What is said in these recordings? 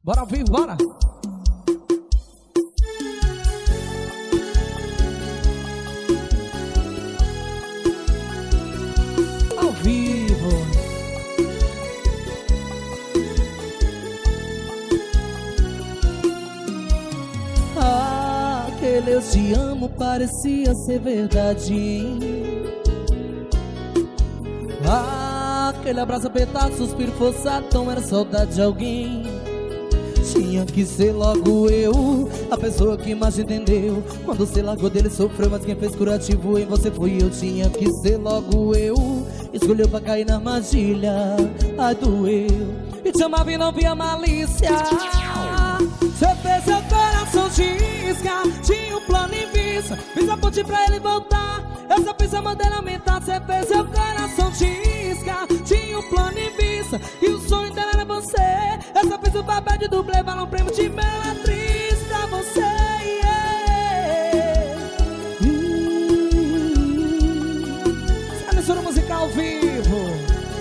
Bora ao vivo, bora! Ao vivo! Aquele eu te amo parecia ser verdade. Aquele abraço apertado, suspiro forçado, não era saudade de alguém. Tinha que ser logo eu, a pessoa que mais entendeu. Quando você largou dele sofreu, mas quem fez curativo em você foi eu. Tinha que ser logo eu, escolheu pra cair na armadilha. Ai, doeu, e te amava e não via malícia. Você fez seu coração isca, tinha um plano em vista. Fiz a ponte pra ele voltar, eu só fiz a bandeira aumentar. Você fez seu coração isca, tinha um plano em vista, e o sonho dela era você. Eu só fiz o papel de dublê, vale um prêmio de bela atriz pra você, yeah. Essa é a mistura musical ao vivo.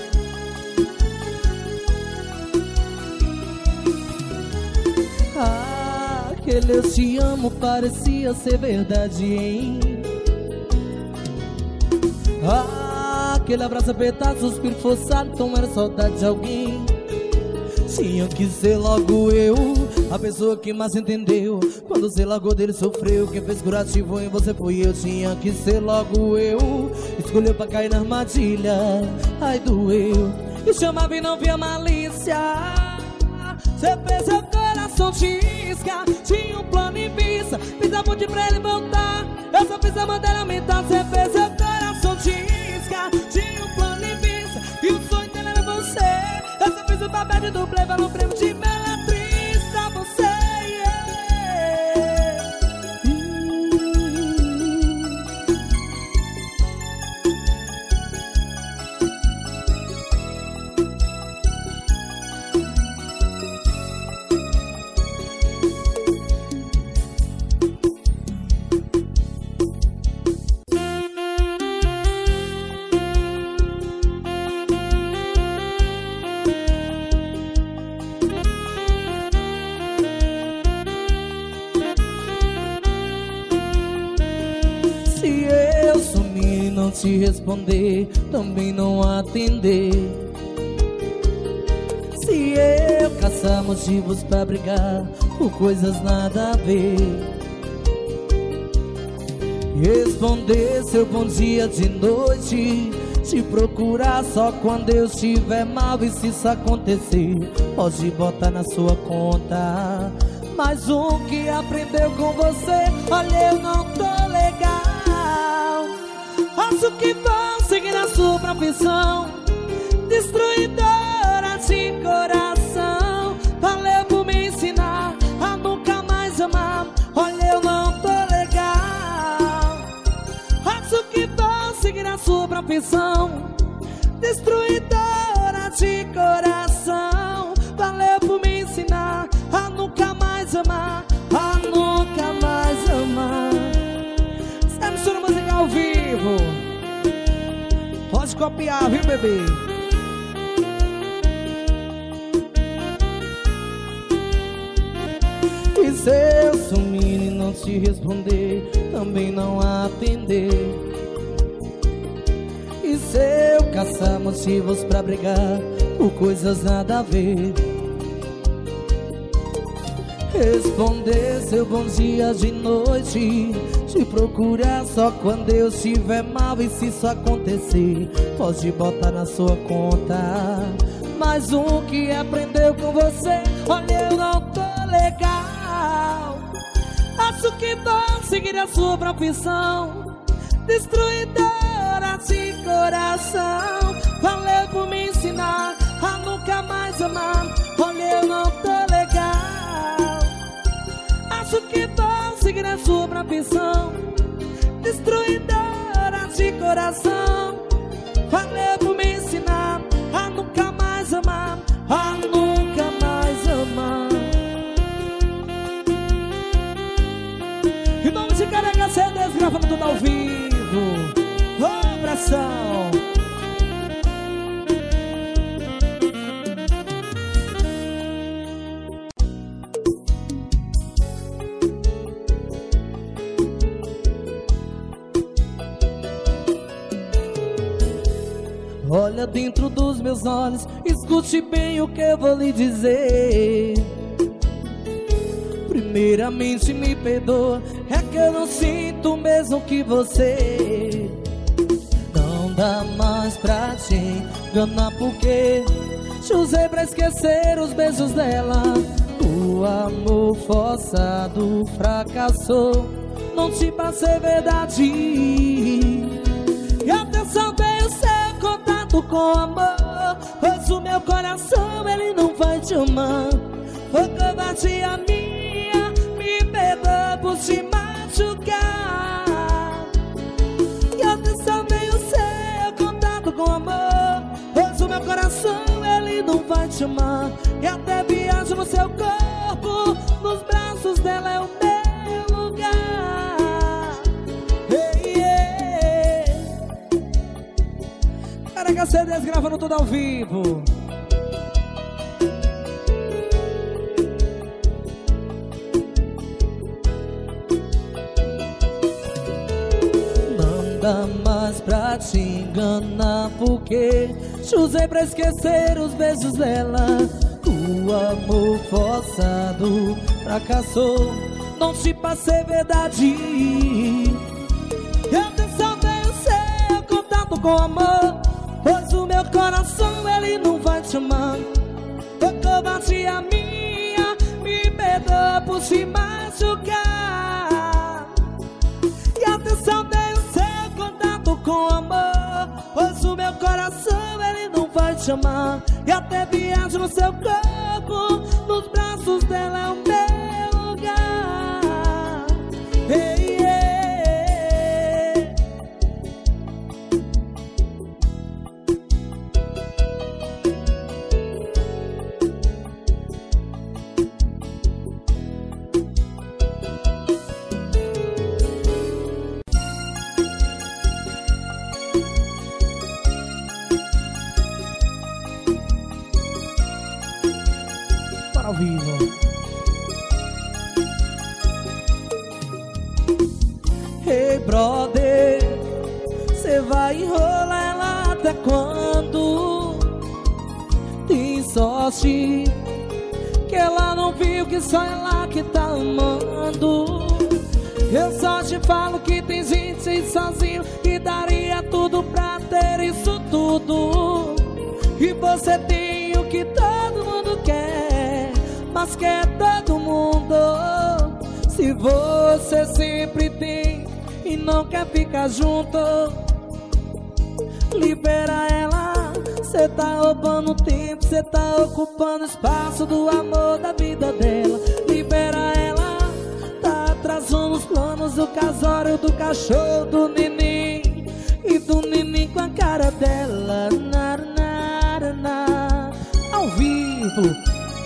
Aquele eu te amo parecia ser verdade, hein? Aquele abraço apertado, suspiro forçado, então era saudade de alguém. Tinha que ser logo eu, a pessoa que mais entendeu. Quando você largou dele sofreu, quem fez curativo em você foi eu. Tinha que ser logo eu, escolheu pra cair na armadilha. Ai, doeu, e chamava e não via malícia. Você fez seu coração isca, tinha um plano em vista. Fiz a ponte pra ele voltar, eu só fiz a bandeira aumentar. Você fez seu coração isca, tinha um plano em vista, e o sonho dele era você. Eu só fiz o papel de dublê, valeu um prêmio de bela atriz pra você, yeah. Não te responder, também não atender. Se eu caçar motivos pra brigar por coisas nada a ver, responder seu bom dia de noite, te procurar só quando eu estiver mal. E se isso acontecer, pode botar na sua conta mais um que aprendeu com você. Olha, eu não tô legal, faço o que vão seguir a sua profissão, destruidora de coração. Valeu por me ensinar a nunca mais amar. Olha, eu não tô legal, faço o que vão seguir a sua profissão, destruidora de coração. Valeu por me ensinar a nunca mais amar, a nunca mais amar. Essa é a mistura musical ao vivo. Pode copiar, viu, bebê? E se eu sumir e não te responder, também não atender. E se eu caçar motivos pra brigar por coisas nada a ver, responder seu bom dia de noite, te procurar só quando eu estiver mal. E se isso acontecer, pode botar na sua conta mais um que aprendeu com você. Olha, eu não tô legal, acho que vão seguir a sua profissão, destruidora de coração. Valeu por me ensinar a nunca mais amar. Olha, eu não tô legal, acho que vão seguir a sua profissão, destruidora de coração. Valeu por me ensinar a nunca mais amar, a nunca mais amar. Em nome de Carega CDs, gravando tudo ao vivo. Ô, pressão! Olha dentro dos meus olhos, escute bem o que eu vou lhe dizer. Primeiramente me perdoa, é que eu não sinto o mesmo que você. Não dá mais pra te enganar porque te usei pra esquecer os beijos dela. O amor forçado fracassou, não te passei verdade. E atenção, tenho seu contato com amor, pois o meu coração ele não vai te amar. Foi covardia minha, me perdoa por te machucar. E atenção, tenho seu contato com amor, pois o meu coração ele não vai te amar. E até viajo no seu corpo, nos braços dela é o meu lugar. Hey, yeah. Carrega CDs gravando tudo ao vivo. Não dá mais pra te enganar porque te usei pra esquecer os beijos dela. O amor forçado fracassou, não te passei verdade. E atenção, tenho seu contato com amor, pois o meu coração ele não vai te amar. Foi covardia minha, me perdoa por te machucar. E atenção, tenho seu contato com amor, pois o meu coração ele não vai te amar. E até viajo no seu corpo, nos braços dela é o meu lugar. Hey, yeah. Para ao vivo. Hey brother, cê vai enrolar ela até quando? Tem sorte que ela não viu que só ela que tá amando. Eu só te falo que tem gente aí sozinho que daria tudo pra ter isso tudo. E você tem o que todo mundo quer, mas quer todo mundo. Se você sempre tem e não quer ficar junto, libera ela. Cê tá roubando tempo, cê tá ocupando espaço do amor da vida dela. Libera ela, tá atrasando os planos do casório, do cachorro, do neném e do neném com a cara dela. Ao vivo.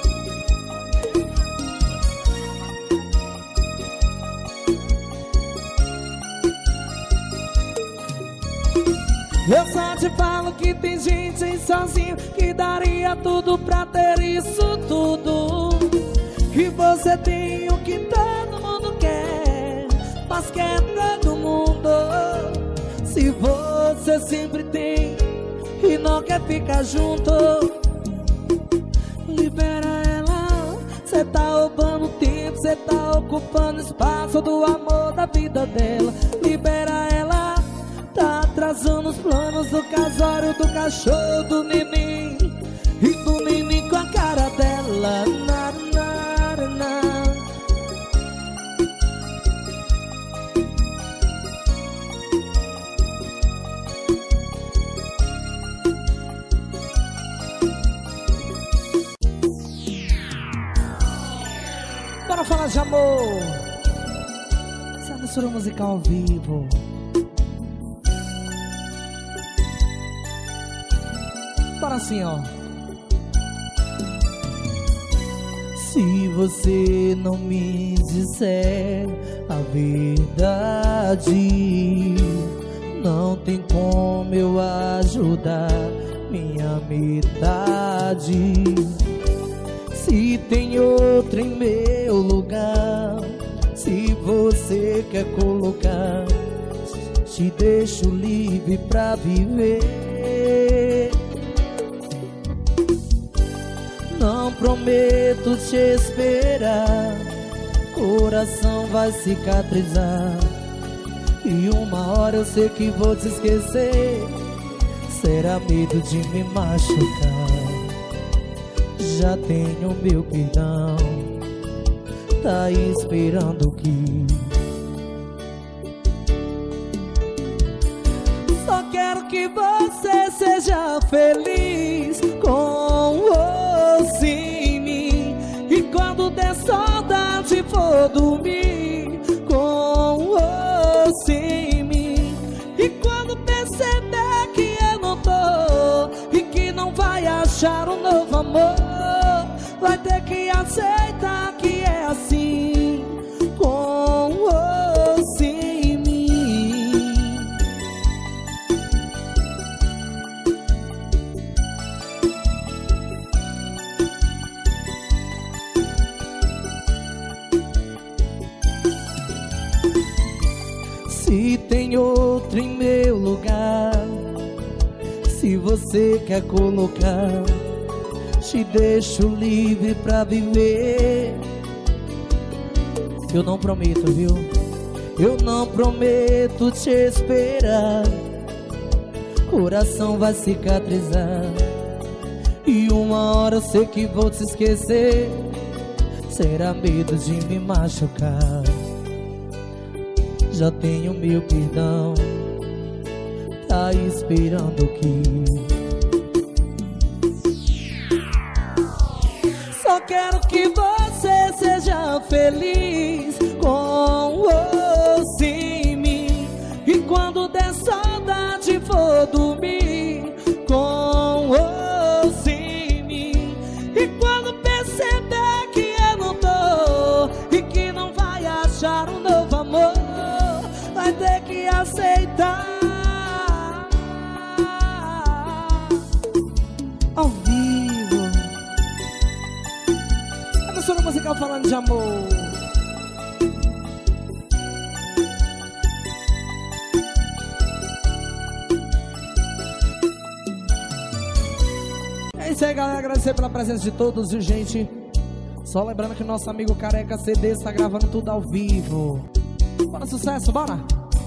Eu só te falo que tem gente aí sozinho que daria tudo pra ter isso tudo. Que você tem o que todo mundo quer, mas quer todo mundo. Se você sempre tem e não quer ficar junto, libera ela. Cê tá roubando tempo, cê tá ocupando espaço do amor da vida dela. Libera ela, tá atrasando os planos do casório, do cachorro, do neném e do neném com a cara dela. Bora falar de amor. Essa é a mistura musical ao vivo. Bora assim, ó. Se você não me disser a verdade, não tem como eu ajudar minha metade. Se tem outro em meu lugar, se você quer colocar, te deixo livre pra viver. prometo te esperar. Coração vai cicatrizar e uma hora eu sei que vou te esquecer. Será medo de me machucar. Já tenho meu perdão, tá esperando que só quero que você seja feliz com ou sem mim. E quando der saudade for dormir com ou sem mim. E quando perceber que eu não tô e que não vai achar um novo amor, vai ter que aceitar que é assim com ou sem mim. Se tem outro em meu lugar, se você quer colocar, te deixo livre pra viver. Eu não prometo, viu? Eu não prometo te esperar. Coração vai cicatrizar e uma hora eu sei que vou te esquecer. Será medo de me machucar. Já tenho meu perdão, tá esperando que só quero que você seja feliz com ou sem mim. E quando der saudade for dormir com ou sem mim. E quando perceber que eu não tô e que não vai achar um novo amor, vai ter que aceitar. Ao vivo, é mistura musical falando de amor. É isso aí, galera. Agradecer pela presença de todos, viu, gente? Só lembrando que o nosso amigo Careca CD está gravando tudo ao vivo. Bora, sucesso, bora!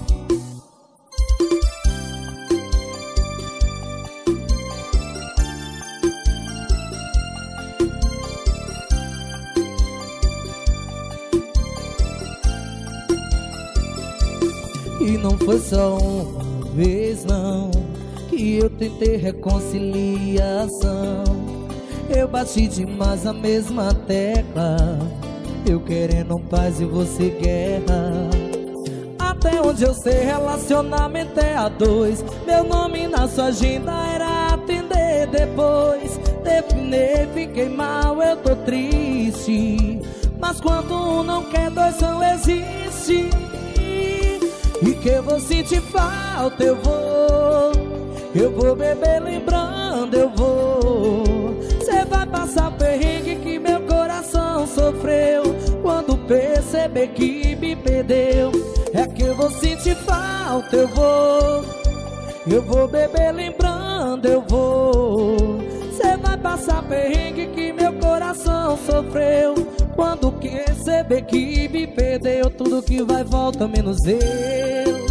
E não foi só uma vez, não, que eu tentei reconciliação. Eu bati demais a mesma tecla, eu querendo paz e você guerra. Até onde eu sei, relacionamento é a dois. Meu nome na sua agenda era atender depois. Terminei, fiquei mal, eu tô triste. Mas quando um não quer, dois não existe. E que eu vou sentir falta, eu vou beber lembrando, eu vou. Cê vai passar perrengue que meu coração sofreu quando perceber que me perdeu. É que eu vou sentir falta, eu vou beber lembrando, eu vou. Cê vai passar perrengue que meu coração sofreu quando perceber que me perdeu. Tudo que vai volta menos eu.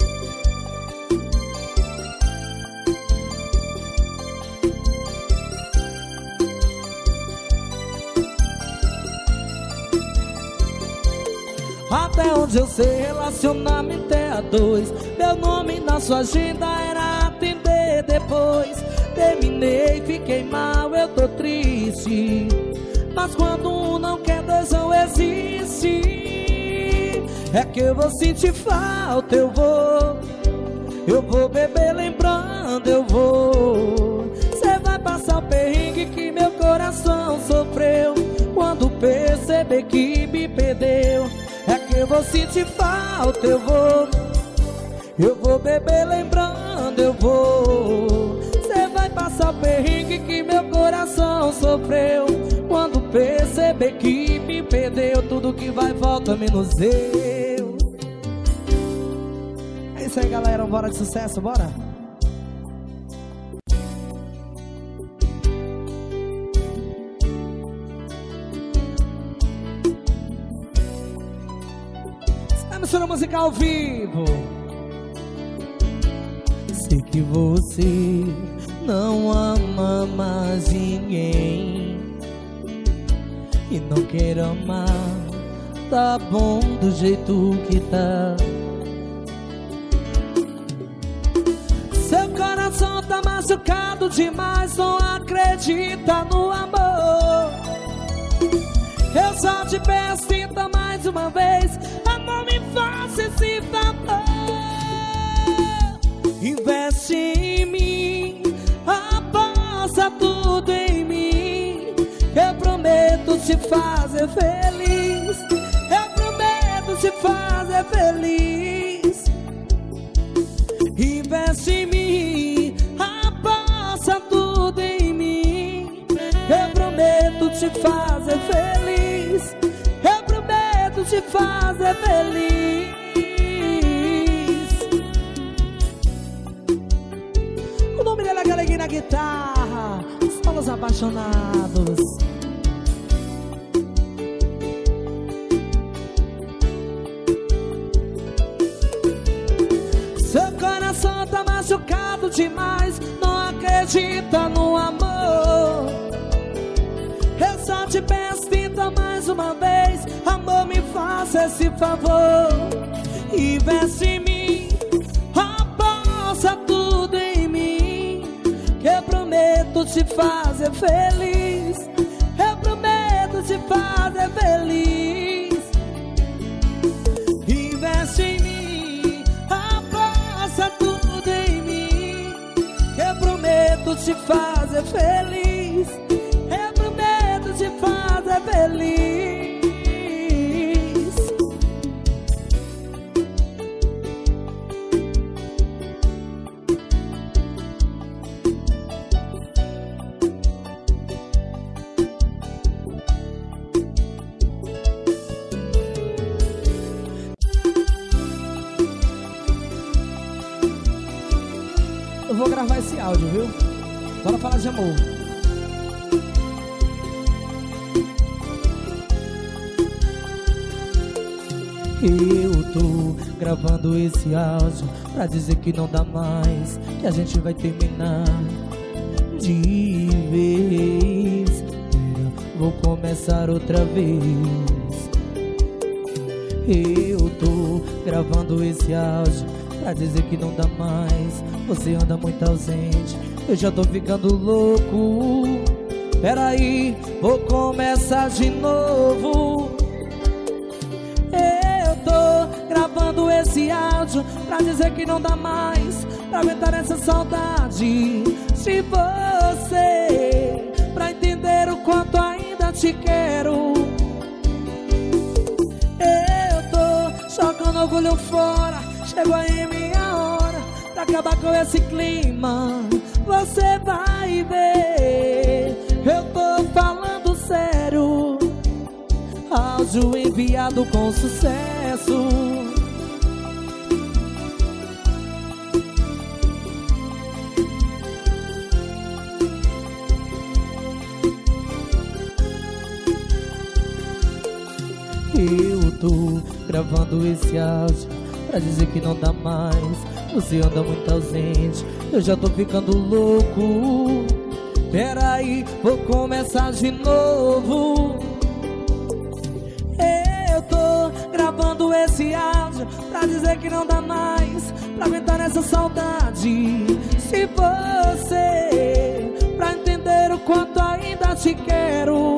Até onde eu sei, relacionamento é a dois. Meu nome na sua agenda era atender depois. Terminei, fiquei mal, eu tô triste. Mas quando um não quer, dois não existe. É que eu vou sentir falta, eu vou beber lembrando, eu vou. Cê vai passar o perrengue que meu coração sofreu quando perceber que me perdeu. É que eu vou sentir falta, eu vou beber lembrando, eu vou. Cê vai passar o perrengue que meu coração sofreu quando perceber que me perdeu. Tudo que vai volta menos eu. É isso aí, galera, bora de sucesso, bora! Mistura musical ao vivo. Sei que você não ama mais ninguém e não quer amar, tá bom do jeito que tá. Seu coração tá machucado demais, não acredita no amor. Eu só te peço, tenta mais uma vez, amor, me faça esse favor. Investe em mim, aposta tudo em mim. Eu prometo te fazer feliz, eu prometo te fazer feliz. Investe em mim, aposta tudo em mim. Eu prometo te fazer feliz, eu prometo te fazer feliz. O nome dele é Galeguinho na guitarra, solos apaixonados. Seu coração tá machucado demais, não acredita no amor. Eu só te peço, tenta mais uma vez, amor, me faça esse favor. Investe em mim, aposta tudo em mim, que eu prometo te fazer feliz, eu prometo te fazer feliz. Investe em mim, aposta tudo em mim, que eu prometo te fazer feliz, eu prometo te fazer feliz. Eu vou gravar esse áudio, viu? Bora falar de amor. Eu tô gravando esse áudio pra dizer que não dá mais, que a gente vai terminar de vez. Vou começar outra vez. Eu tô gravando esse áudio pra dizer que não dá mais, você anda muito ausente, eu já tô ficando louco. Peraí, vou começar de novo. Eu tô gravando esse áudio pra dizer que não dá mais, pra aguentar essa saudade de você, pra entender o quanto ainda te quero. Eu tô jogando orgulho fora, chegou aí minha hora pra acabar com esse clima, você vai ver. Eu tô falando sério, áudio enviado com sucesso. Eu tô gravando esse áudio pra dizer que não dá mais, você anda muito ausente, eu já tô ficando louco. Peraí, vou começar de novo. Eu tô gravando esse áudio pra dizer que não dá mais, pra aguentar essa saudade de você, pra entender o quanto ainda te quero.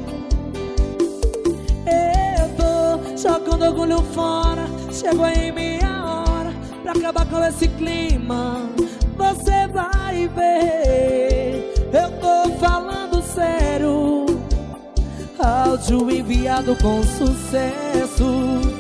Eu tô jogando orgulho fora, chegou aí minha hora pra acabar com esse clima, você vai ver. Eu tô falando sério, áudio enviado com sucesso.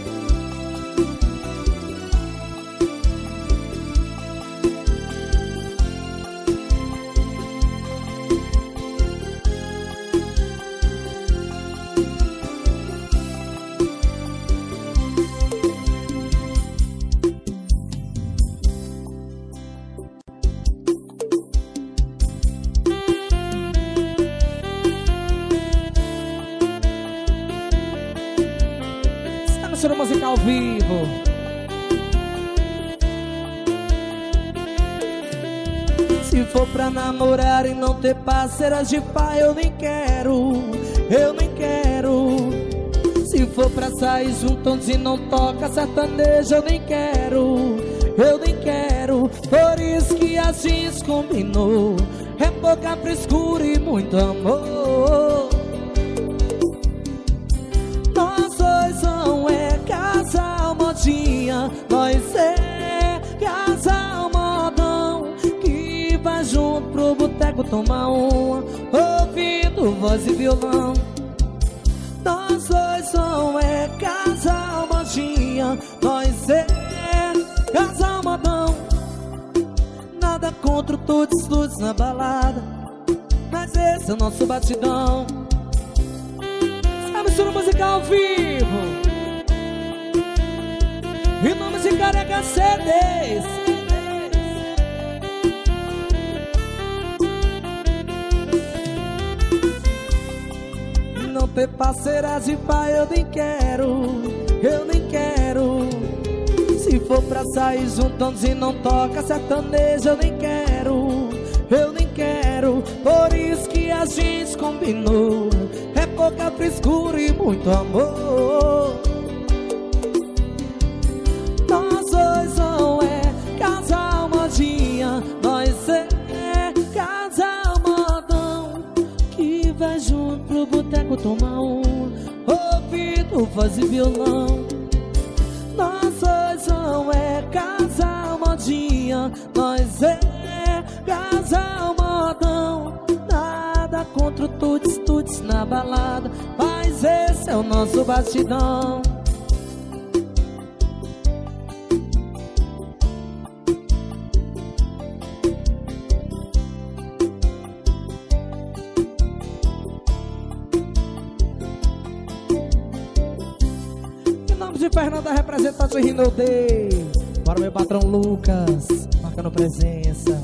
Mistura Musical ao vivo. Se for pra namorar e não ter parceiras de pai, eu nem quero, eu nem quero. Se for pra sair juntos e não toca sertanejo, eu nem quero, eu nem quero. Por isso que a gente combinou, é pouca frescura e muito amor. Nós dois não é casal modinha, nós é casal modão, que vai junto pro boteco tomar uma, ouvindo voz e violão. Nós dois não é casal modinha, nós é casal modão. Nada contra o tuts-tuts na balada, mas esse é o nosso batidão. A Mistura Musical ao vivo, e nomes de Careca CDs. Não ter parceiras de pai eu nem quero, eu nem quero. Se for pra sair juntando e não toca sertanejo, eu nem quero, eu nem quero. Por isso que a gente combinou, é pouca frescura e muito amor. Nós dois não é casal modinha, nós é casal modão, que vai junto pro boteco tomar um, ouvindo voz e violão. Nós dois não é casal modinha, nós é casal modão. Nada contra o tuts-tuts na balada, mas esse é o nosso batidão. De Fernanda, representante Rino Day. Para o meu patrão Lucas, marcando presença.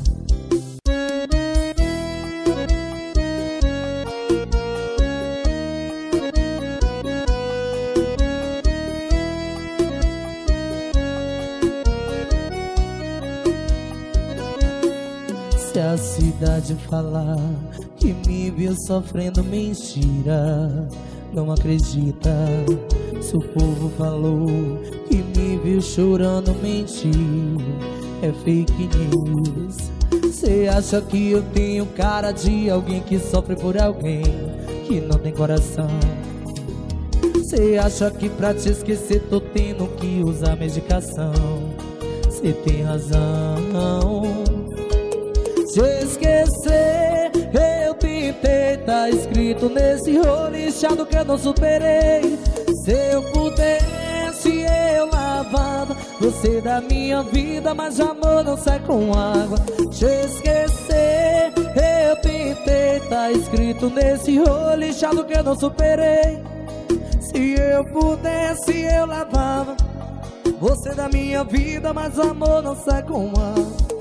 Se a cidade falar que me viu sofrendo mentira, não acredita. Se o povo falou que me viu chorando, mentiu, é fake news. Cê acha que eu tenho cara de alguém que sofre por alguém que não tem coração? Cê acha que pra te esquecer tô tendo que usar medicação? Cê tem razão. Te esquecer eu tentei, tá escrito nesse rolo inchado que eu não superei. Se eu pudesse eu lavava você da minha vida, mas amor não sai com água. Te esquecer eu tentei, tá escrito nesse rolo inchado que eu não superei. Se eu pudesse eu lavava você da minha vida, mas amor não sai com água.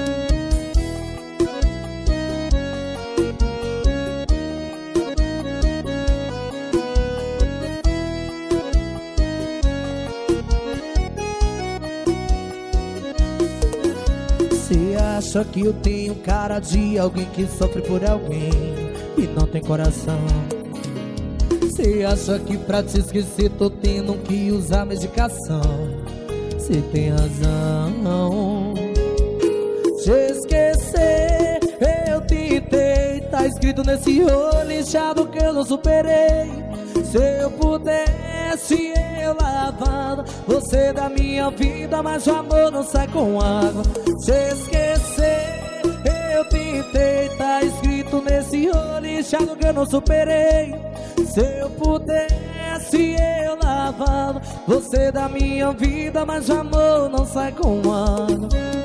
Cê acha que eu tenho cara de alguém que sofre por alguém e não tem coração? Cê acha que pra te esquecer tô tendo que usar medicação? Cê tem razão. Te esquecer eu tentei, tá escrito nesse rolo inchado que eu não superei. Se eu pudesse eu lavava você da minha vida, mas o amor não sai com água. Se esquecer eu tentei, tá escrito nesse rolo inchado que eu não superei. Se eu pudesse eu lavava você da minha vida, mas o amor não sai com água.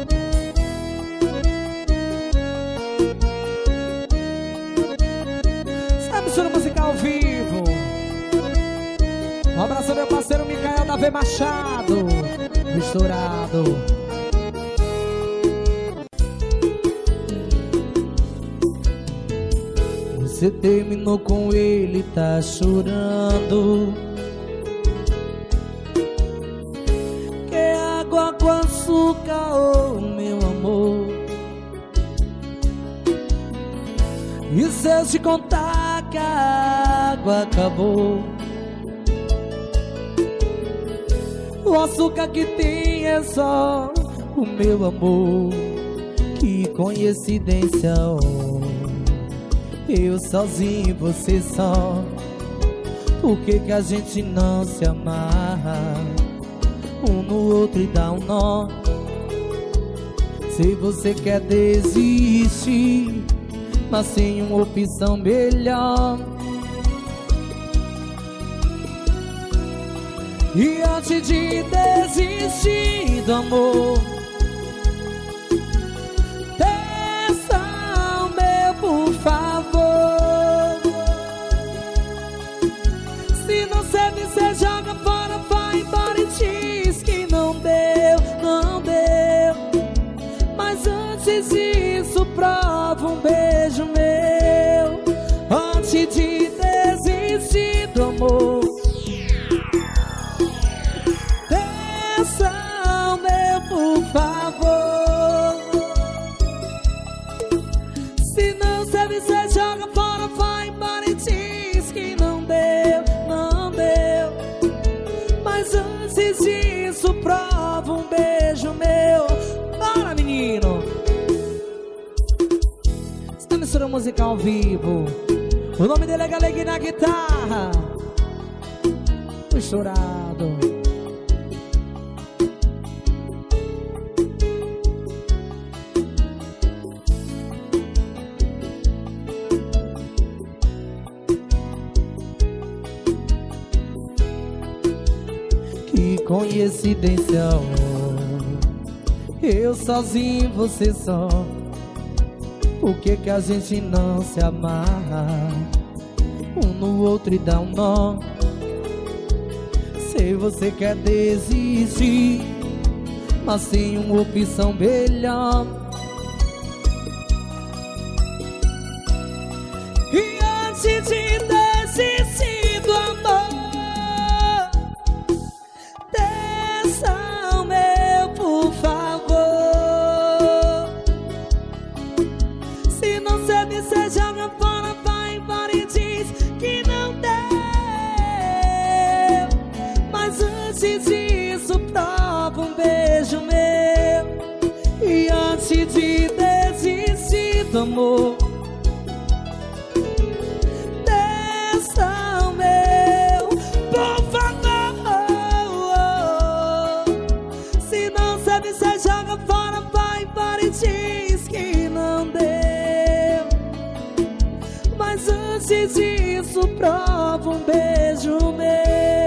Mistura Musical ao vivo. Um abraço ao meu parceiro Micael da V Machado. Misturado. Você terminou com ele, tá chorando. se eu te contar que a água acabou, o açúcar que tem é só o meu amor. Que coincidência, oh, eu sozinho e você só. Por que que a gente não se amarra um no outro e dá um nó? Se você quer desistir, mas tem uma opção melhor. E antes de desistir do amor, atenção, meu, por favor. Se não serve, você joga fora, vai embora e diz que não deu, não deu. Mas antes disso, prova um beijo meu. Antes de desistir do amor, atenção, meu, por favor. Se não serve, você joga fora, vai embora e diz que não deu, não deu. Mas antes disso, prova um beijo meu. Bora, menino! Está misturando música ao vivo. O nome dele é Galegui na guitarra. Misturado. Que coincidência, oh, eu sozinho, você só. Por que que a gente não se amarra um no outro e dá um nó? Se você quer desistir, mas tem uma opção melhor. E antes de desistir do amor, atenção, meu, por favor. Se não serve, você joga fora, vai embora e diz que não deu. Mas antes disso, prova um beijo meu. E antes de desistir do amor, atenção, meu, por favor. Se não serve, você joga fora, vai embora e diz que não deu. Mas antes disso, prova um beijo meu.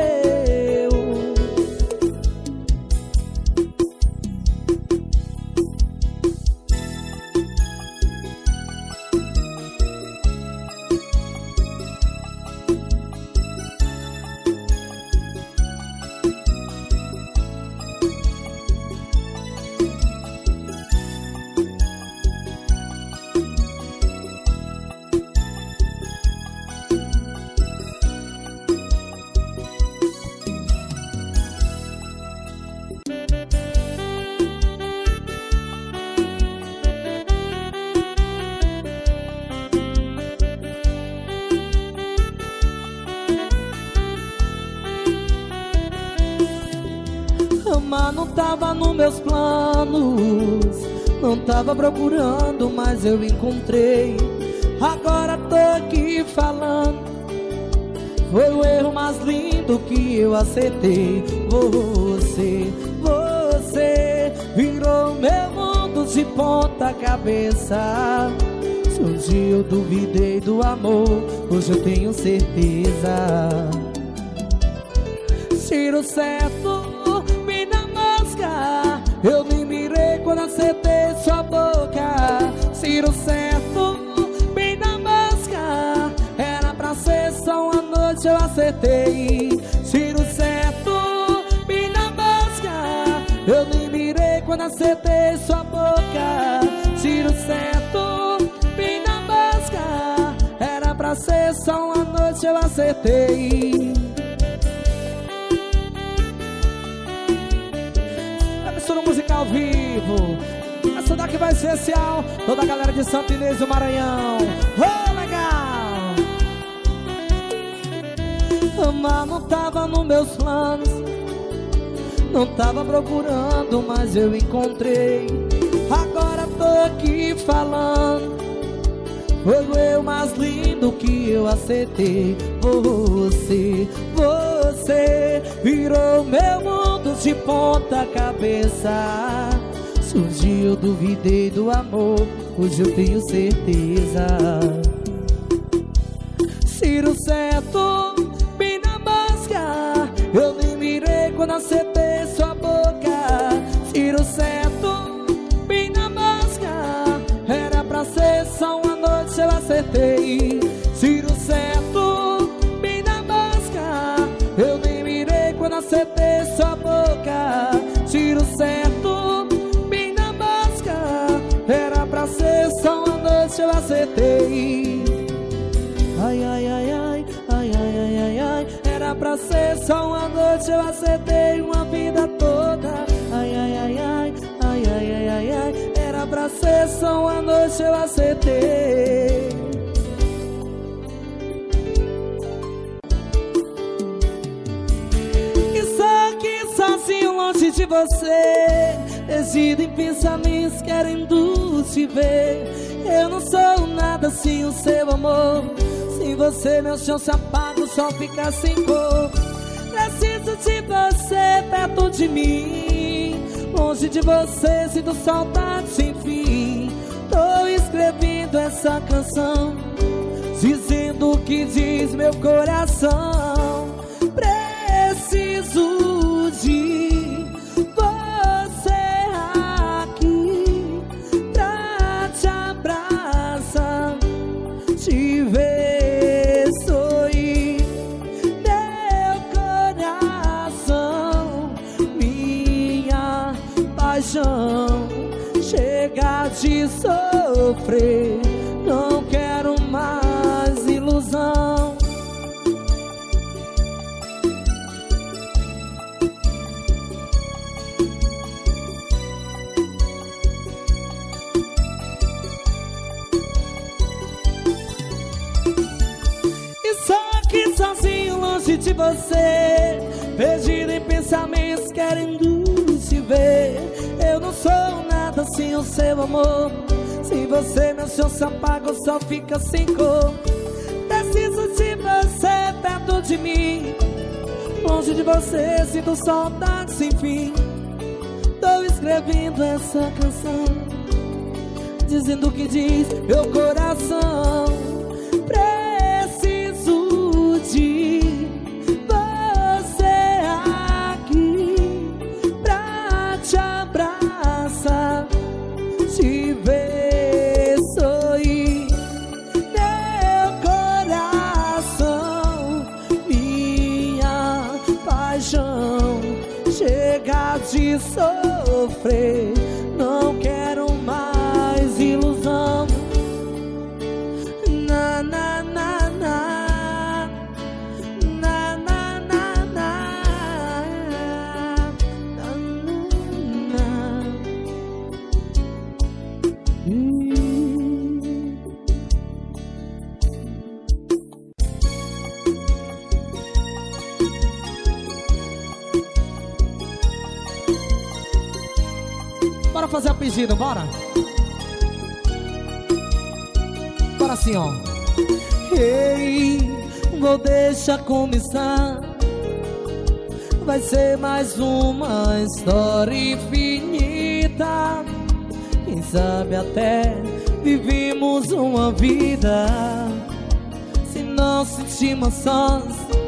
Mas não tava nos meus planos, não tava procurando, mas eu encontrei. Agora tô aqui falando, foi o erro mais lindo que eu acertei. Você virou meu mundo de ponta cabeça. Se um dia eu duvidei do amor, hoje eu tenho certeza. Tiro certo, eu me mirei quando acertei sua boca. Tiro certo, bem na mosca. Era pra ser só uma noite, eu acertei. Tiro certo, bem na mosca. Eu me mirei quando acertei sua boca. Tiro certo, bem na mosca. Era pra ser só uma noite, eu acertei. No musical ao vivo, essa daqui vai ser especial toda a galera de Santo Inês do Maranhão. Oh, legal! Amar não tava nos meus planos, não tava procurando, mas eu encontrei. Agora tô aqui falando, foi o eu mais lindo que eu acertei. Você virou meu mundo de ponta cabeça. Surgiu, eu duvidei do amor, hoje eu tenho certeza. Tiro certo, bem na máscara, eu nem mirei quando acertei sua boca. Tiro certo, bem na máscara, era pra ser só uma noite, eu acertei. Tiro certo, bem na máscara, eu nem mirei quando acertei sua boca. Tiro certo, bem na máscara, era pra ser só uma noite, eu acertei. Ai, ai, ai, ai, ai, ai, ai, ai, ai, era pra ser só uma noite, eu acertei uma vida toda. Ai, ai, ai, ai, ai, ai, ai, ai, ai, era pra ser só uma noite, eu acertei. Estou aqui sozinho, longe de você, perdido em pensamentos, querendo te ver. Eu não sou nada sem o seu amor. Sem você meu chão se apaga, o sol fica sem cor. Preciso de você perto de mim, longe de você sinto saudade sem fim. Tô escrevendo essa canção, dizendo o que diz meu coração. Preciso de você aqui pra te abraçar, te ver. Chega de sofrer, não quero mais ilusão. E só aqui sozinho, longe de você, perdido em pensamentos, querendo te ver. Eu não sou nada sem o seu amor. Sem você meu chão se apaga, o sol fica sem cor. Preciso de você perto de mim, longe de você sinto saudade sem fim. Tô escrevendo essa canção, dizendo o que diz meu coração. Preciso de você aqui pra te abraçar, te ver sorrir. Meu coração, minha paixão, chega de sofrer, não quero mais ilusão. Na, na, na, na, na, na, na, na, na. Bora fazer a pedida, bora? Bora assim, ó. Ei, vou deixar começar. Vai ser mais uma história infinita. Quem sabe até vivemos uma vida. Se não sentimos sós,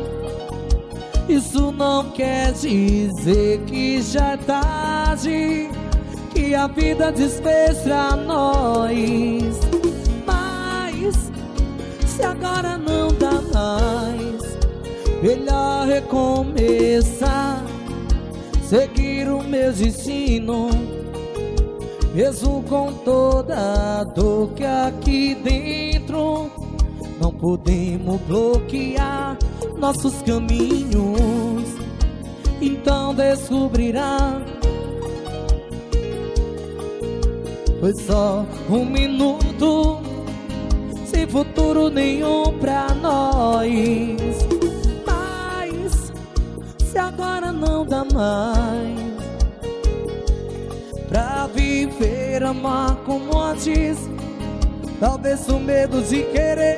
isso não quer dizer que já é tarde, que a vida desfez pra nós. Mas se agora não dá mais, melhor recomeçar, seguir o meu destino, mesmo com toda a dor que aqui dentro. Não podemos bloquear nossos caminhos, então descobrirá. Foi só um minuto, sem futuro nenhum pra nós. mais pra viver, amar como antes. Talvez o medo de querer,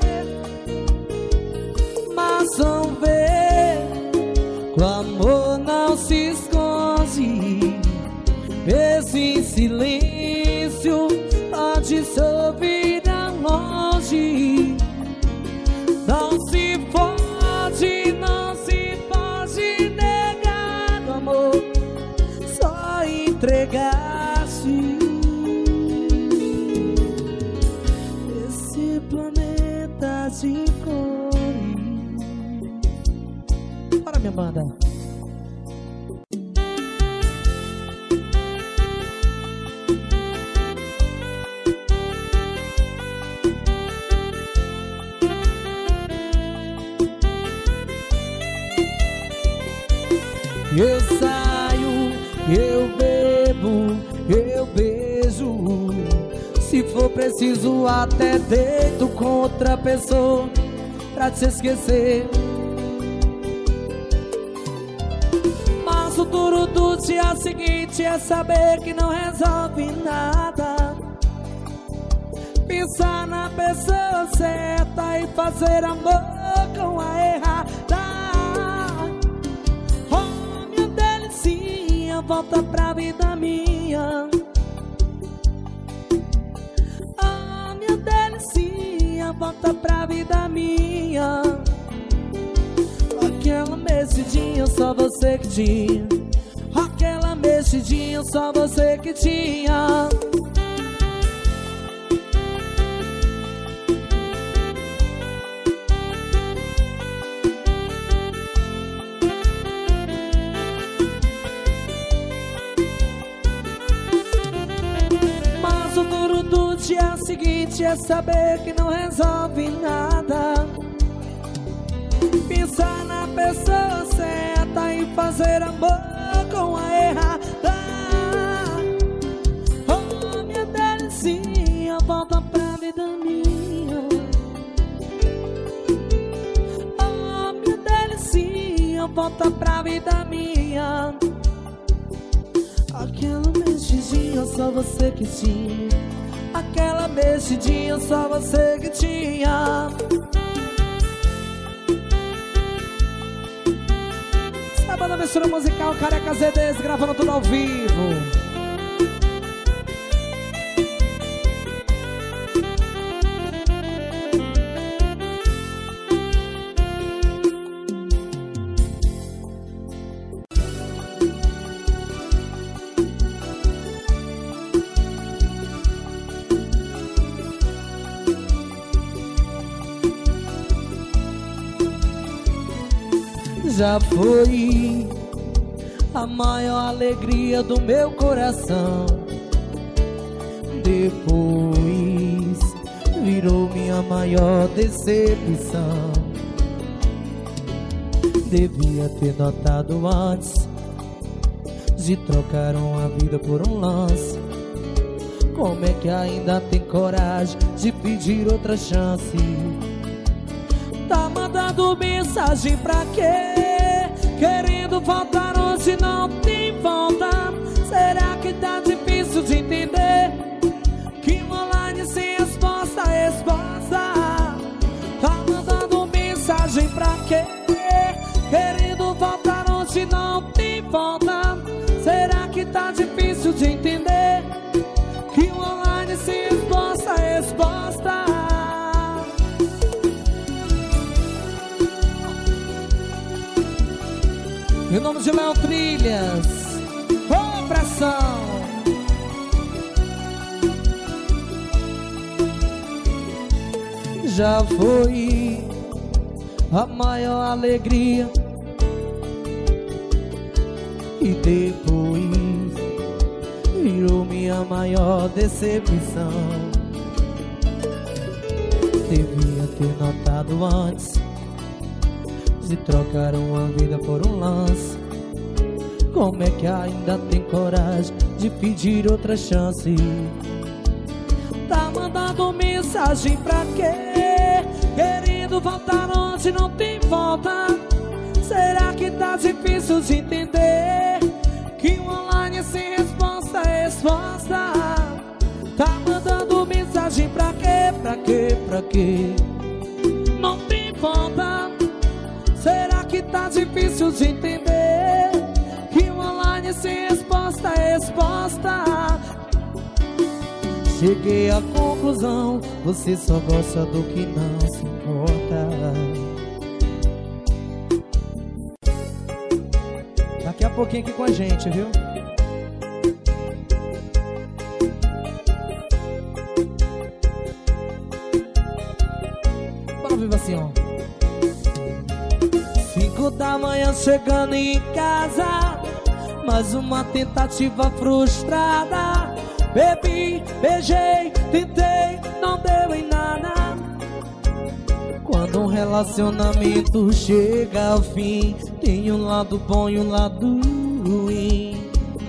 mas vão ver que o amor não se esconde. Esse silêncio pode se ouvir longe. Não se pode, não se pode negar o amor, só entregar-se. Esse planeta de cores. Bora, minha banda. Eu saio, eu bebo, eu beijo. Se for preciso até deito com outra pessoa pra te esquecer. Mas o duro do dia seguinte é saber que não resolve nada. Pensar na pessoa certa e fazer amor com a errada. Volta pra vida minha. Ah, minha delicinha, volta pra vida minha. Aquela mexidinha só você que tinha. Aquela mexidinha só você que tinha. Dia seguinte é saber que não resolve nada. Pensar na pessoa certa e fazer amor com a errada. Oh, minha delicinha, volta pra vida minha. Oh, minha delicinha, volta pra vida minha. Aquela mexidinha só você que tinha. Aquela mexidinha só você que tinha. Essa banda mistura musical Careca ZDs, gravando tudo ao vivo. Já foi a maior alegria do meu coração. Depois virou minha maior decepção. Devia ter notado antes de trocar uma vida por um lance. Como é que ainda tem coragem de pedir outra chance? Tá mandando mensagem pra quê? Querendo voltar onde não tem volta. Será que tá difícil de entender que online sem resposta é resposta? Tá mandando mensagem pra quê? Querendo voltar onde não tem volta. Será que tá difícil de entender que online sem resposta é resposta? Em nome de Léo Trilhas, ô pressão! Já foi a maior alegria e depois virou minha maior decepção. Devia ter notado antes de trocar uma vida por um lance. Como é que ainda tem coragem de pedir outra chance? Tá mandando mensagem pra quê? Querendo voltar onde não tem volta. Será que tá difícil de entender que o online é sem resposta é resposta? Tá mandando mensagem pra quê, pra quê, pra quê? Não me conta. Será que tá difícil de entender que o online é sem resposta é resposta? Cheguei à conclusão, você só gosta do que não se importa. Daqui a pouquinho aqui com a gente, viu? Bora viver assim, ó. 5 da manhã chegando em casa, mais uma tentativa frustrada. Bebi, beijei, tentei, não deu em nada. Quando um relacionamento chega ao fim, tem um lado bom e um lado ruim.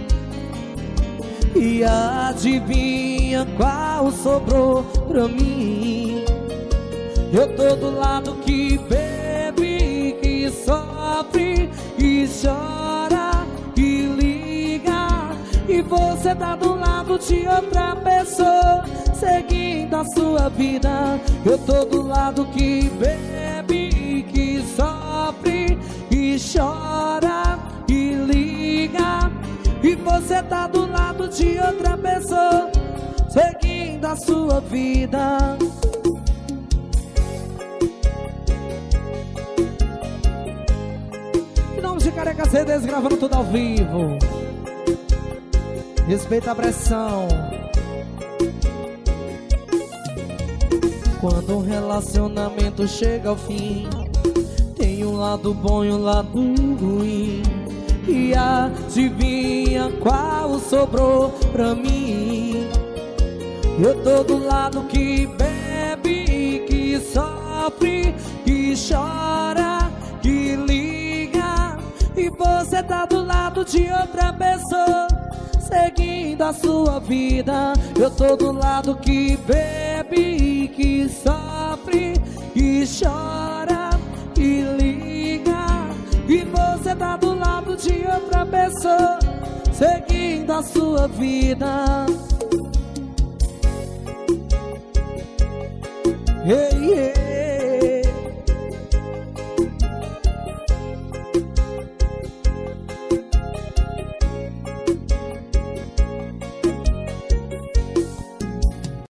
E adivinha qual sobrou pra mim? Eu tô do lado que bebe, que sofre, que chora, que liga. E você tá do lado de outra pessoa, seguindo a sua vida. Eu tô do lado que bebe, que sofre, que chora, que liga. E você tá do lado de outra pessoa, seguindo a sua vida. Em nome de Careca CDs, gravando tudo ao vivo. Respeita a pressão. Quando um relacionamento chega ao fim, tem um lado bom e um lado ruim. E adivinha qual sobrou pra mim? Eu tô do lado que bebe, que sofre, que chora, que liga. E você tá do lado de outra pessoa, seguindo a sua vida. Eu tô do lado que bebe, que sofre, que chora, que liga. E você tá do lado de outra pessoa, seguindo a sua vida.